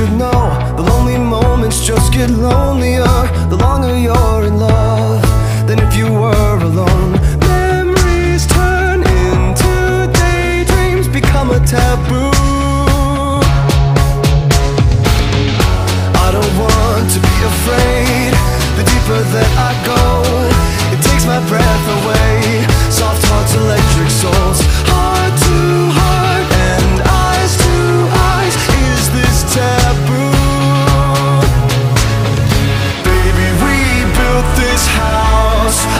should know, the lonely moments just get lonelier the longer you're in love than if you were alone. Memories turn into daydreams, become a taboo.